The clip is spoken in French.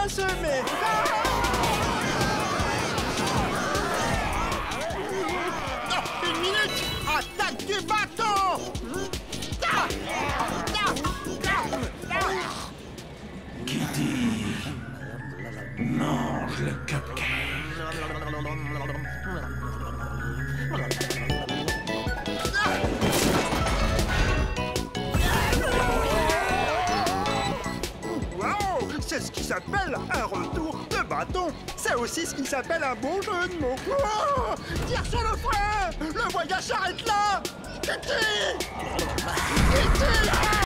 semer. Une minute. Attaque du bâton. Qui dit mange le cupcake. Wow, c'est ce qui s'appelle un retour de bâton. C'est aussi ce qui s'appelle un bon jeu de mots. Oh, tire sur le frein. Le voyage s'arrête là. Kitty! Kitty!